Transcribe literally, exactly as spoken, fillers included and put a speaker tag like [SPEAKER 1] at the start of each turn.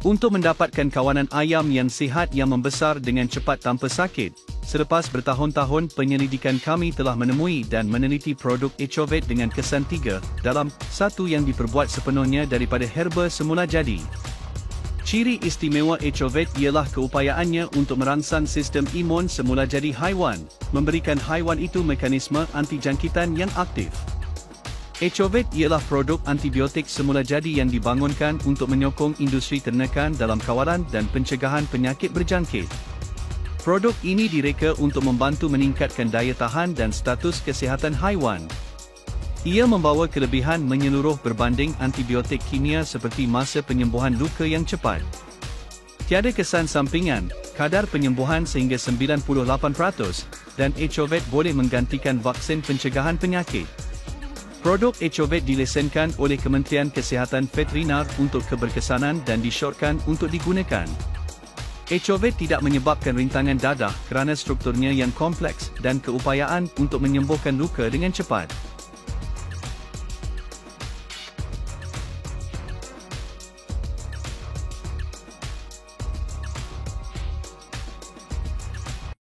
[SPEAKER 1] Untuk mendapatkan kawanan ayam yang sihat yang membesar dengan cepat tanpa sakit, selepas bertahun-tahun penyelidikan kami telah menemui dan meneliti produk Ecovet dengan kesan tiga dalam satu yang diperbuat sepenuhnya daripada herba semula jadi. Ciri istimewa Ecovet ialah keupayaannya untuk merangsang sistem imun semula jadi haiwan, memberikan haiwan itu mekanisme anti-jangkitan yang aktif. Ecovet ialah produk antibiotik semula jadi yang dibangunkan untuk menyokong industri ternakan dalam kawalan dan pencegahan penyakit berjangkit. Produk ini direka untuk membantu meningkatkan daya tahan dan status kesihatan haiwan. Ia membawa kelebihan menyeluruh berbanding antibiotik kimia seperti masa penyembuhan luka yang cepat. Tiada kesan sampingan, kadar penyembuhan sehingga sembilan puluh lapan peratus, dan Ecovet boleh menggantikan vaksin pencegahan penyakit. Produk Ecovet dilesenkan oleh Kementerian Kesihatan Veterinar untuk keberkesanan dan disyorkan untuk digunakan. Ecovet tidak menyebabkan rintangan dadah kerana strukturnya yang kompleks dan keupayaan untuk menyembuhkan luka dengan cepat.